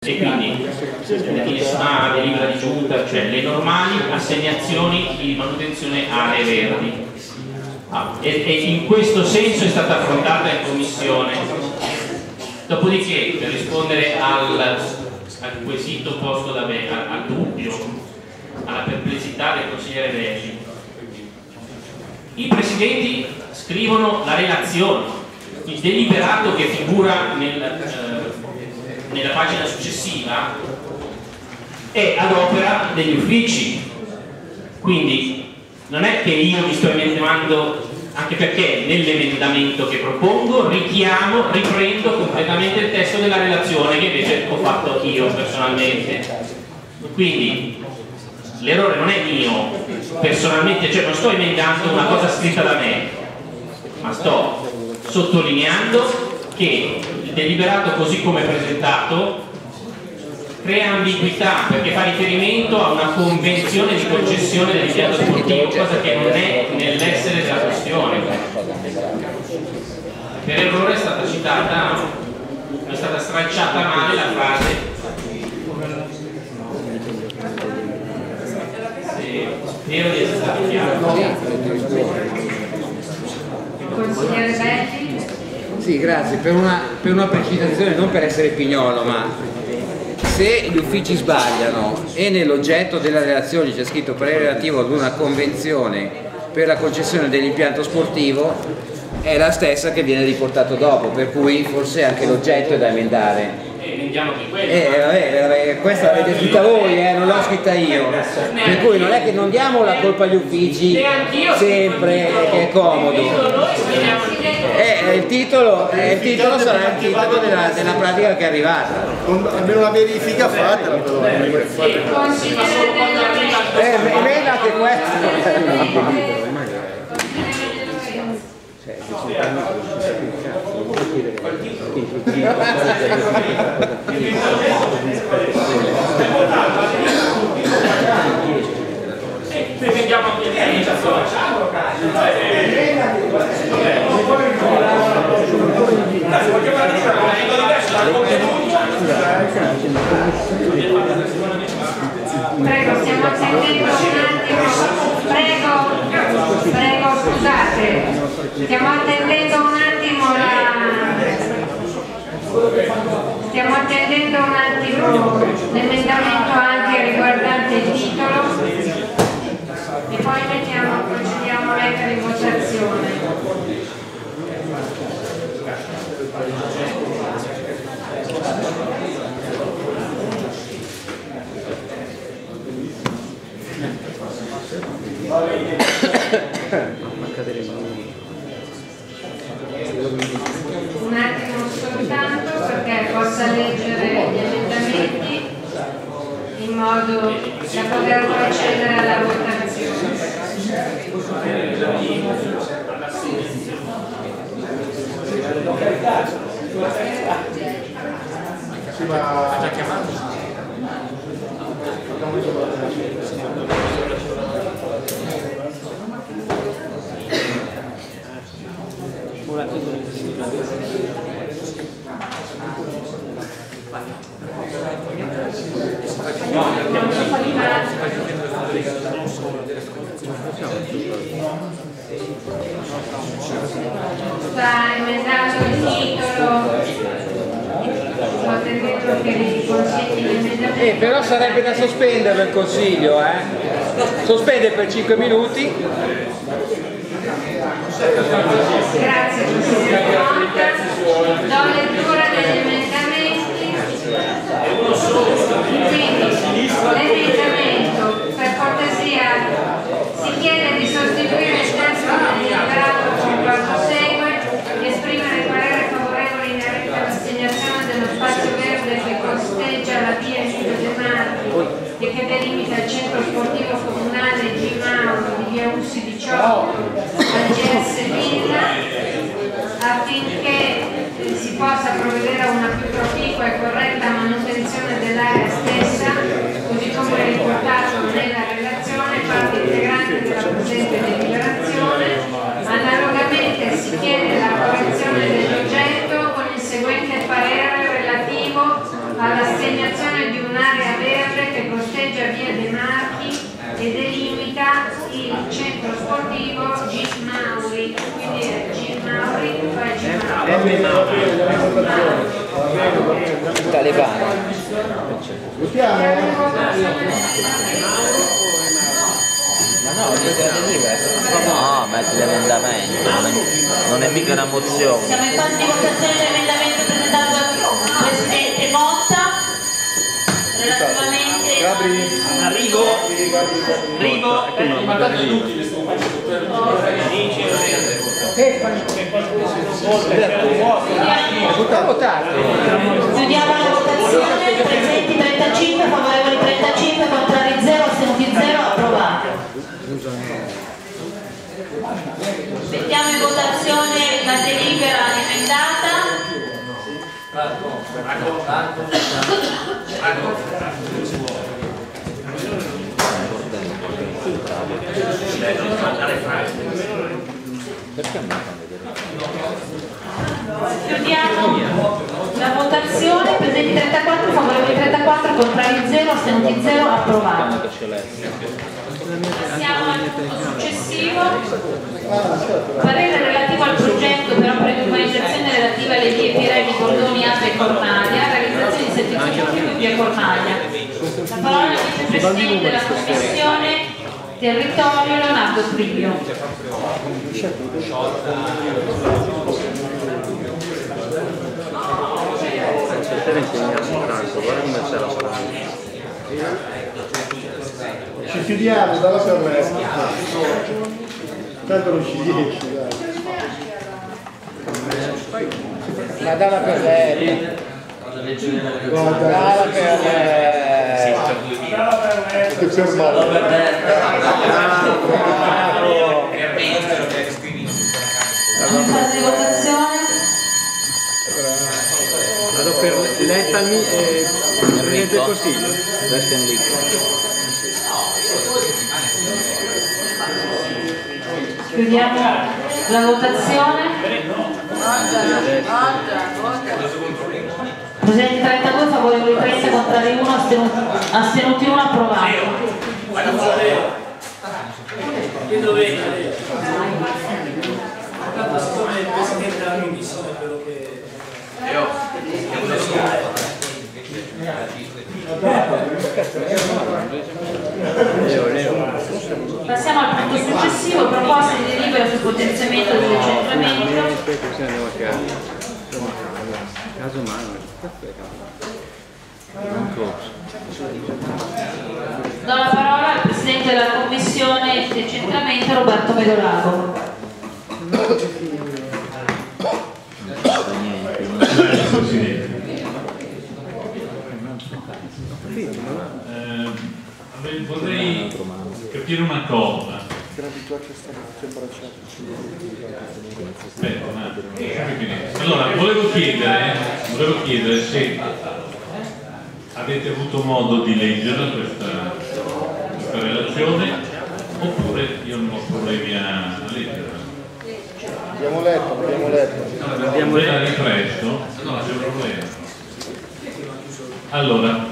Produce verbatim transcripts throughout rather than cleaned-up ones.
e quindi nessuna delibera di giunta, cioè le normali assegnazioni di manutenzione aree verdi. Ah, e, e in questo senso è stata affrontata in commissione. Dopodiché, per rispondere al, al quesito posto da me, al, al dubbio, alla perplessità del consigliere Belli, i presidenti scrivono la relazione, il deliberato che figura nel, eh, nella pagina successiva è ad opera degli uffici, quindi non è che io mi sto emendando, anche perché nell'emendamento che propongo richiamo, riprendo completamente il testo della relazione che invece ho fatto io personalmente. Quindi l'errore non è mio personalmente, cioè non sto emendando una cosa scritta da me, ma sto sottolineando che il deliberato così come presentato crea ambiguità, perché fa riferimento a una convenzione di concessione dell'impianto sportivo, cosa che non è nell'essere della questione. Per errore è stata citata, è stata stralciata male la frase. Spero di essere stato chiaro. Consigliere Belli? Sì, grazie. Per una, per una precisazione, non per essere pignolo, ma se gli uffici sbagliano e nell'oggetto della relazione c'è scritto parere relativo ad una convenzione per la concessione dell'impianto sportivo, è la stessa che viene riportato dopo, per cui forse anche l'oggetto è da emendare. Eh, vabbè, vabbè, questa l'avete scritta voi, eh, non l'ho scritta io, per cui non è che non diamo la colpa agli uffici sempre, eh, che è comodo. Eh, il, titolo, eh, il titolo sarà il titolo della, della pratica che è arrivata. Almeno una verifica fatta, però. Eh, emendate questo. Vediamo anche l'organizzazione. Prego, stiamo attendendo un attimo. Prego, prego, scusate. Stiamo attendendo un attimo la... Stiamo attendendo un attimo l'emendamento anche riguardante il titolo e poi mettiamo, procediamo a mettere in votazione. Un attimo soltanto perché possa leggere gli emendamenti in modo da poter procedere alla votazione. Ha già chiamato? Sta emendando il titolo, sto attendendo che mi consegni l'emendamento. Eh, però sarebbe da sospenderlo il consiglio, eh? Sospende per cinque minuti. Grazie consigliere Conta. Do lettura degli emendamenti. Quindi l'emendamento, per cortesia, si chiede di sostituire il testo del deliberato con quanto segue: esprimere parere favorevole inerente all'assegnazione dello spazio verde che costeggia la via Emilio De Marchi e che delimita il centro sportivo comunale G Mauro di via Ussi diciotto al G S Villa, affinché si possa provvedere a una più proficua e corretta manutenzione dell'area stessa, così come riportato nella relazione, parte integrante della presente deliberazione. Analogamente si chiede la correzione dell'oggetto con il seguente parere relativo all'assegnazione creazione di un'area verde che costeggia via dei Marchi e delimita il centro sportivo G. Mauri, quindi è G. Mauri, poi G. Mauri. Talebano. Ma no, no, metti l'emendamento, non, non è mica una mozione. Siamo in fase di votazione dell'emendamento presentato dal Presidente Motta relativamente Arrivo, arrivo, chiudiamo la votazione. Presenti trentacinque, favorevoli trentacinque, contrari zero, astenuti zero, approvato. Mettiamo in votazione la delibera emendata. Chiudiamo la votazione. Presenti trentaquattro, favorevoli trentaquattro, contrari zero, astenuti zero, approvato. Passiamo al punto successivo. Parere relativo al progetto per opere di urbanizzazione relativa alle vie Pirelli, Cordoni, Ape e Cornaglia, realizzazione di servizi pubblici in via Cornaglia. La parola al vicepresidente della Commissione Territorio Leonardo Trivio. Ci chiudiamo, dalla per me. Tanto non ci riesci, dai. Ma dalla per lei. Guarda, Dalla per lei. ti fermavo. Siamo in fase di votazione. Vado per lettami e Presidente del Consiglio. Chiudiamo la votazione. Presenti trentadue, favorevoli trenta, contrari uno, astenuti, astenuti uno, approvato. Passiamo al punto successivo, proposta di delibera sul potenziamento del decentramento. Do la parola al Presidente della Commissione Decentramento Roberto Medolago. Presidente. Eh, vorrei capire una cosa. Aspetta, un attimo. Allora, volevo chiedere, volevo chiedere se avete avuto modo di leggere questa, questa relazione oppure io non ho problemi a leggerla. Abbiamo letto, abbiamo letto. Abbiamo la ripreso, non c'è problema. Allora,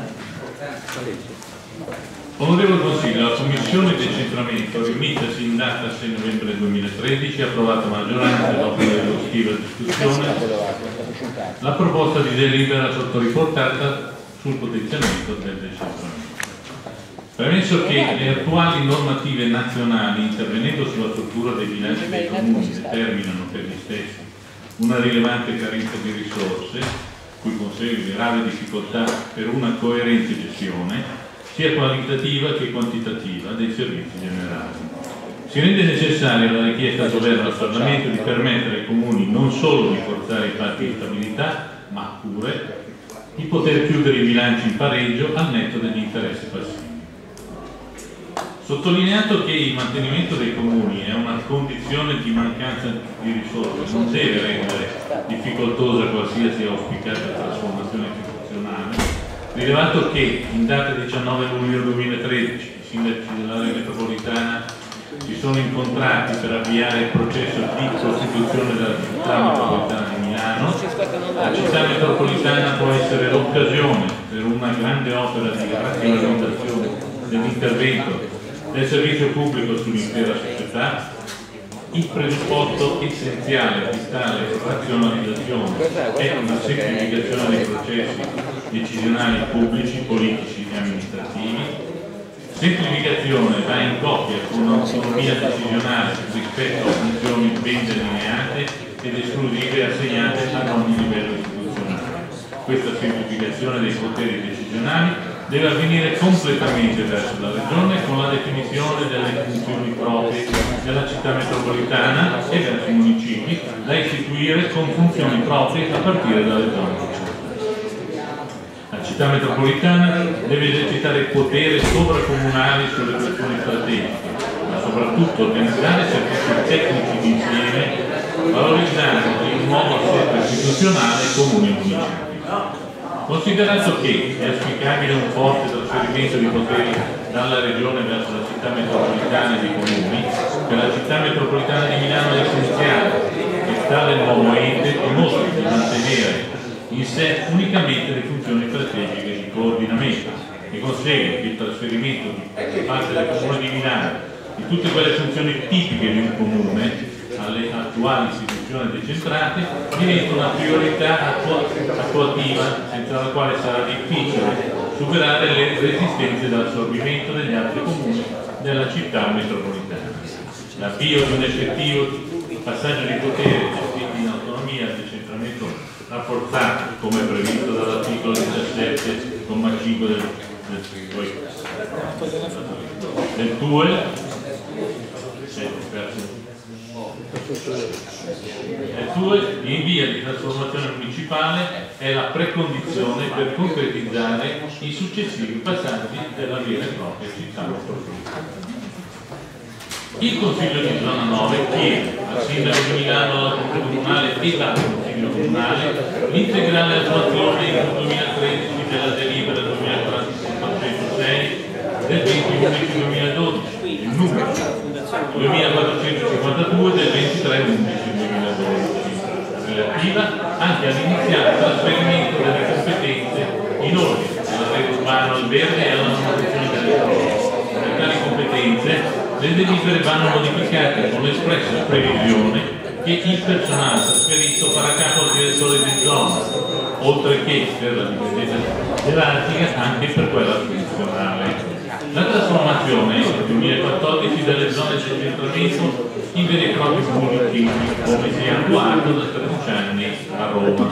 onorevole Consiglio, la Commissione Decentramento, riunitasi in data sei novembre duemilatredici, ha approvato a maggioranza, dopo l'eshaustiva discussione, la proposta di delibera sottoriportata sul potenziamento del decentramento. Premesso che le attuali normative nazionali, intervenendo sulla struttura dei bilanci dei comuni, determinano per gli stessi una rilevante carenza di risorse, cui consegue grave difficoltà per una coerente gestione, sia qualitativa che quantitativa, dei servizi generali. Si rende necessaria la richiesta al Governo e al Parlamento di permettere ai comuni non solo di forzare i patti di stabilità, ma pure di poter chiudere i bilanci in pareggio al netto degli interessi passivi. Sottolineato che il mantenimento dei comuni è una condizione di mancanza di risorse, non deve rendere difficoltosa qualsiasi auspicata trasformazione istituzionale, rilevato che in data diciannove luglio duemilatredici i sindaci dell'area metropolitana si sono incontrati per avviare il processo di costituzione della città metropolitana di Milano, la città metropolitana può essere l'occasione per per una grande opera di razionalizzazione dell'intervento del servizio pubblico sull'intera società, il presupposto essenziale di tale razionalizzazione è una semplificazione dei processi decisionali pubblici, politici e amministrativi. Semplificazione va in coppia con un'autonomia decisionale rispetto a funzioni ben delineate ed esclusive assegnate ad ogni livello istituzionale. Questa semplificazione dei poteri decisionali deve avvenire completamente verso la Regione con la definizione delle funzioni proprie della città metropolitana e verso i municipi da istituire con funzioni proprie a partire dalle zone. La città metropolitana deve esercitare potere sovracomunale sulle questioni strategiche, ma soprattutto organizzare servizi tecnici d'insieme, valorizzando il nuovo assetto istituzionale comune e municipio. Considerato che è auspicabile un forte trasferimento di poteri dalla Regione verso la città metropolitana e dei comuni, per la città metropolitana di Milano è essenziale che tale nuovo ente dimostri di mantenere in sé unicamente le funzioni strategiche di coordinamento e consegue che il trasferimento da parte del Comune di Milano di tutte quelle funzioni tipiche di un comune alle attuali istituzioni decentrate diventa una priorità attuativa senza la quale sarà difficile superare le resistenze dall'assorbimento degli altri comuni della città metropolitana. L'avvio di un effettivo passaggio di potere gestito in autonomia al decentramento rafforzato come previsto dall'articolo diciassette comma cinque del, del, del T U E L. Il T U E L in via di trasformazione municipale è la precondizione per concretizzare i successivi passaggi della vera e propria città metropolitana. Il Consiglio di zona nove chiede al Sindaco di Milano, alla Consiglio Comunale e al Consiglio Comunale l'integrale attuazione nel duemilatredici della delibera duemilaquattrocentosei del venti undici duemiladodici, il numero duemilaquattrocentocinquantadue del ventitré undici duemiladodici, relativa anche all'iniziale trasferimento delle competenze in ordine all'arredo urbano al verde e alla manutenzione delle prove. Per tali competenze le delibere vanno modificate con l'espressa previsione che il personale trasferito farà capo al direttore di zona, oltre che per la dipendenza gerarchica anche per quella funzionale. La trasformazione nel duemilaquattordici delle zone di decentramento in veri e propri municipi, come si è attuato da tredici anni a Roma.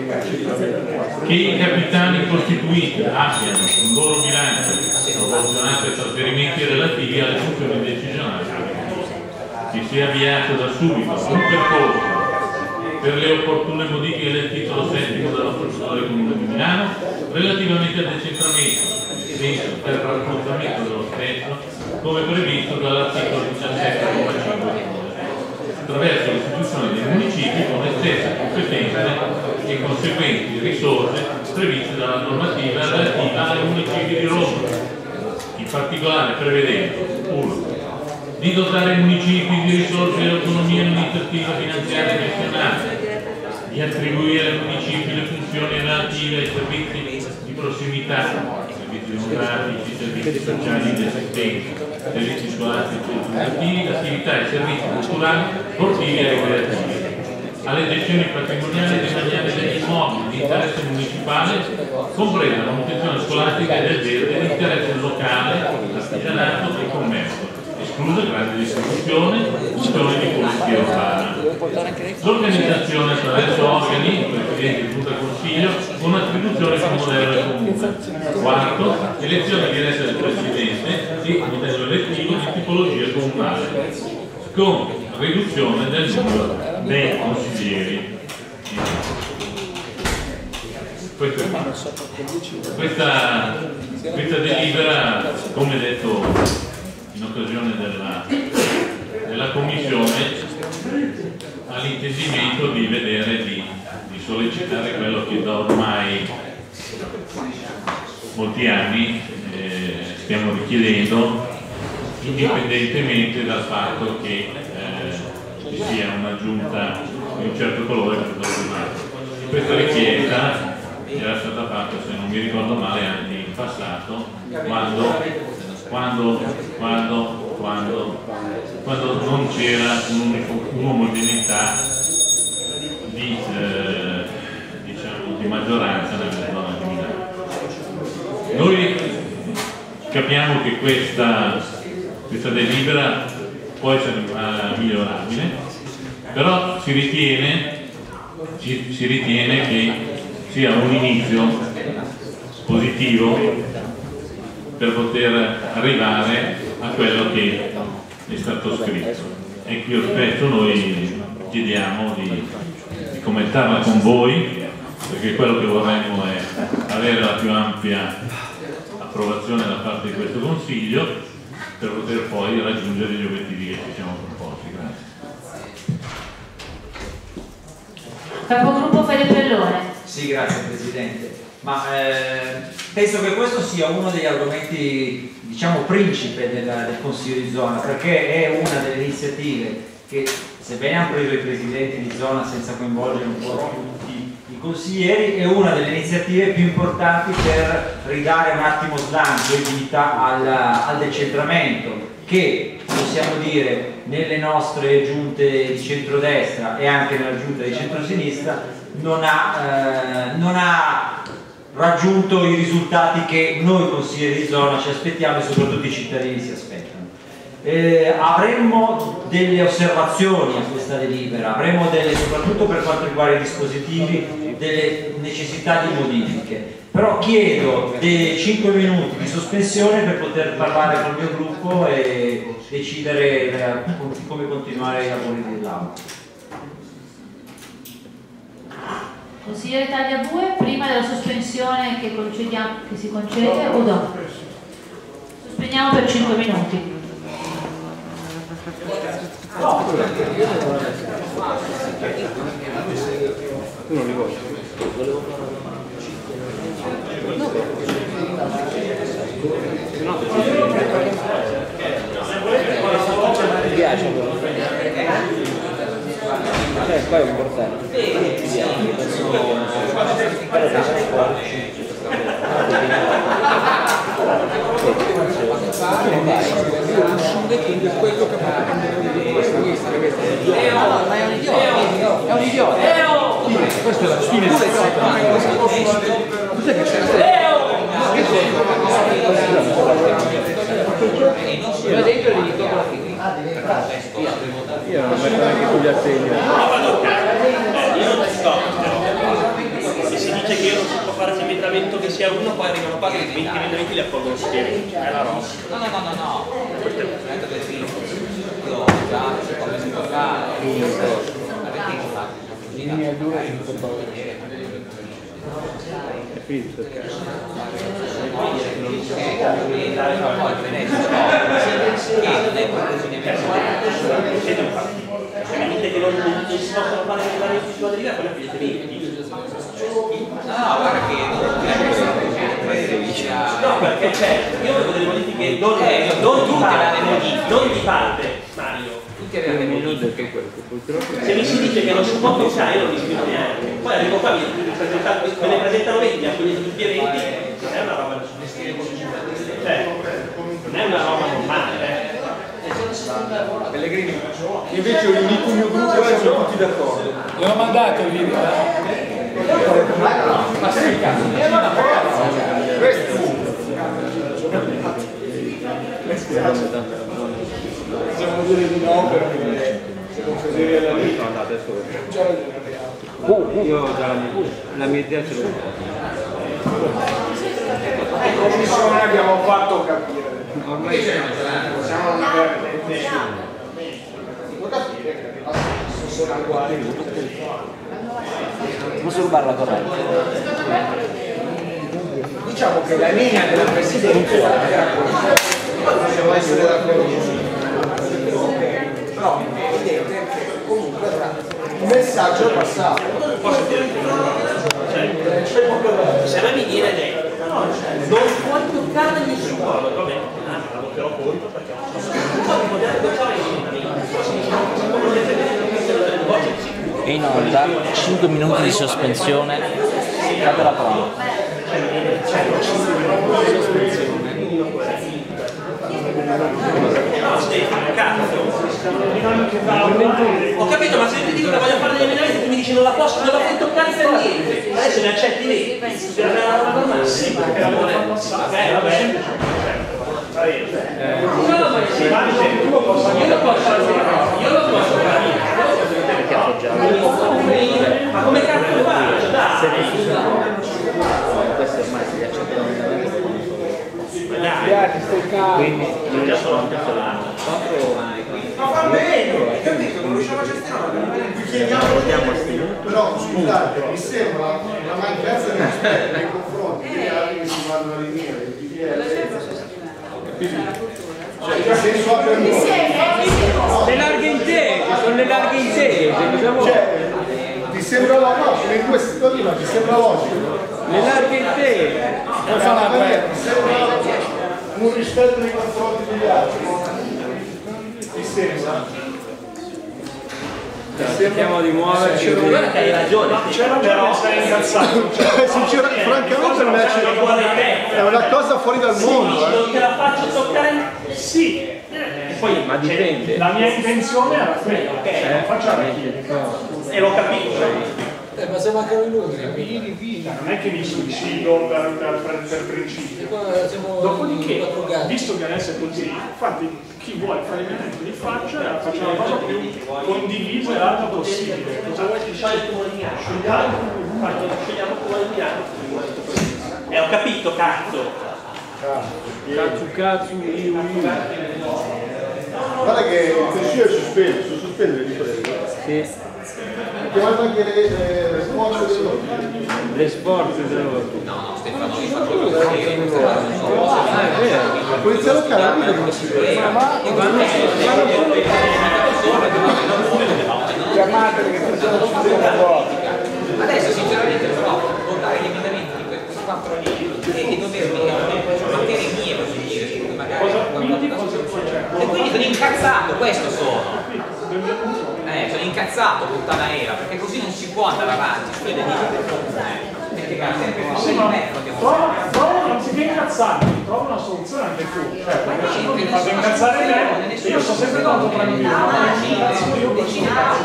Che i capitani costituiti abbiano un loro bilancio proporzionato ai trasferimenti relativi alle funzioni decisionali. Si sia avviato da subito un percorso per le opportune modifiche del titolo settimo della procedura comune di Milano relativamente al decentramento, per il rafforzamento dello stesso come previsto dall'articolo diciassette comma cinque attraverso l'istituzione dei municipi con le stesse competenze e conseguenti risorse previste dalla normativa relativa ai municipi di Roma, in particolare prevedendo uno di dotare i municipi di risorse di autonomia amministrativa, finanziaria e gestionale, di attribuire ai municipi le funzioni relative ai servizi di prossimità, servizi demografici, servizi sociali di assistenza, servizi scolastici e educativi, attività e servizi culturali, sportivi e ricreativi. Alle gestioni patrimoniali e demaniali degli immobili di interesse municipale, compresa la manutenzione scolastica e del verde, l'interesse locale, l'artigianato e il commercio, esclusa grandi distribuzione, funzioni di polizia urbana. L'organizzazione attraverso organi, presidente di giunta consiglio, con attribuzione con modello comune. Quarto, elezione diretta del presidente di modello elettivo di tipologia comunale. Con riduzione del numero dei consiglieri. Questa, questa, questa delibera, come detto in occasione della, della commissione, ha l'intendimento di vedere di, di sollecitare quello che da ormai molti anni eh, stiamo richiedendo, indipendentemente dal fatto che eh, ci sia una giunta di un certo colore piuttosto che un'altra. Questa richiesta era stata fatta, se non mi ricordo male, anche in passato, quando, quando, quando, quando, quando non c'era un'omogeneità di, eh, diciamo, di maggioranza nella zona di Milano. Noi capiamo che questa, questa delibera può essere uh, migliorabile, però si ritiene, si, si ritiene che sia un inizio positivo per poter arrivare a quello che è stato scritto. E qui spesso noi chiediamo di, di commentarla con voi, perché quello che vorremmo è avere la più ampia approvazione da parte di questo Consiglio per poter poi raggiungere gli obiettivi che ci siamo proposti. Grazie. Capogruppo Fede Pellone. Sì, grazie Presidente. Ma eh, penso che questo sia uno degli argomenti, diciamo, principe del, del Consiglio di zona, perché è una delle iniziative che, sebbene hanno preso i presidenti di zona senza coinvolgere un po' tutti i consiglieri, è una delle iniziative più importanti per ridare un attimo slancio e vita al, al decentramento, che possiamo dire nelle nostre giunte di centrodestra e anche nella giunta di centrosinistra non ha, eh, non ha raggiunto i risultati che noi consiglieri di zona ci aspettiamo e soprattutto i cittadini si aspettano. Eh, avremmo delle osservazioni a questa delibera, avremmo delle, soprattutto per quanto riguarda i dispositivi, delle necessità di modifiche, però chiedo dei cinque minuti di sospensione per poter parlare col mio gruppo e decidere eh, come continuare i lavori dell'Aula. Consigliere Tagliabue, prima della sospensione che, concediamo, che si concede o dopo? Sospendiamo per cinque minuti. No, tu non li vuoi? No, mi piace quello. Eh, poi è un portello. Quello che fa no, ma è un idiota, è un idiota. Questa è la fine del cos'è che c'è? Io dentro gli dico io non metto neanche sugli assegni. Io non sto. Se si dice che non si può fare un emendamento che sia uno, poi arrivano qua che venti emendamenti li accolgono insieme. È la roba. No, no, no, no, no. Questo è il momento del film. Io già come si può fare. Linea due e non può vedere. È finito perché se mi dite che non si possono fare le sulla deriva, poi la finite venti. No, guarda che no, perché c'è, io avevo delle modifiche non, non di parte, non di parte, Mario. Se mi si dice che non si può toccare, io non mi scrivo neanche. Poi arrivo qua, me ne presentano venti, a quelli tutti eventi, non è una roba, cioè, non è una roba normale, eh. Pellegrini, invece ho riunito il mio gruppo e sono tutti d'accordo. L'ho mandato il video. Ma sei il caso? Possiamo dire di no perché se non così alla vita adesso io ho già la mia, la mia idea ce l'ho. In commissione abbiamo fatto capire. Ormai possiamo non avere può capire che le nostre sono uguali. Posso rubare la corrente? Diciamo che la linea della Presidenza era questa. Possiamo essere d'accordo. Però è evidente che comunque il messaggio è passato. Posso dire che se me mi viene detto non puoi toccare nessuno, va bene, la voterò contro perché non puoi poter toccare E in onda cinque minuti di sospensione fate la prova. Ho capito, ma se io ti dico che voglio fare degli emendamenti, tu mi dici non la posso, non la puoi toccare per niente. Adesso ne accetti lì. Per una normale? Sì, perché la vuole. Eh, vabbè. No, ma io lo posso fare. Io lo posso fare. Ma come cazzo lo faccio? Dai! Questo ormai si accetta l'emendamento. Quindi io già sono anche solano. Ma va bene, capito? Non riusciamo a gestionare. Chiediamo però scusate, mi sembra una mancanza di rispetto nei confronti degli altri che si vanno a rinviare il P D L. Cioè, che senso ha per noi? le larghe intese, sono le larghe intese, cioè, ti sembra logico, in questa situazione ti sembra logico? Le larghe intese. Non fa la guerra, ti sembra un rispetto nei confronti degli altri? Ti sembra? Cerchiamo di muoverci. Guarda che hai ragione, però sei incazzato. Sinceramente, francamente non è, è una cosa fuori dal mondo. Non te la faccio toccare? Sì. Poi, ma dipende. La mia intenzione era quella, ok, non faccio anch'io. E l'ho capito. Eh, ma se mancano i numeri, vieni, vieni. Non è che mi suicido per, per, per, per principio. Dopodiché, visto che adesso è così, infatti chi vuole fare emendamenti li faccia e faccia la cosa più condivisa e alta possibile. Cosa vuoi che scegli il tuo lineare? Scegliamo il tuo lineare. Eh, ho capito, cazzo. Cazzo, cazzo, io, io. Guarda che il consiglio è sospeso, su sospendere di prego. Sì. Chiamate anche le, le, le sforze dell'ordine. Le sforze dell'ordine. No, no, Stefano, io faccio quello che io. Ah, è vero. La polizia locale non è come si vede. Ma chiamateli che pensano ci sia una adesso sinceramente però votare gli emendamenti di questi quattro anni e dovermi materie mie per dire magari e quindi sono incazzato, questo sono eh, sono incazzato puttana era, perché così non si può andare avanti su delle linee perché sempre così non è prova, anziché incazzarmi, trova una soluzione anche tu. Cioè, perché se tu mi fate incazzare me, io sto sempre tanto tranquillo, io così.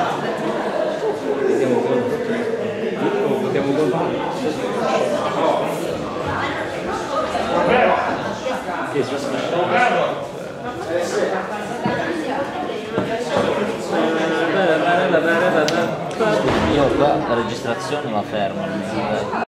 Potremmo continuare. Vero? Che si Io qua la registrazione la fermo.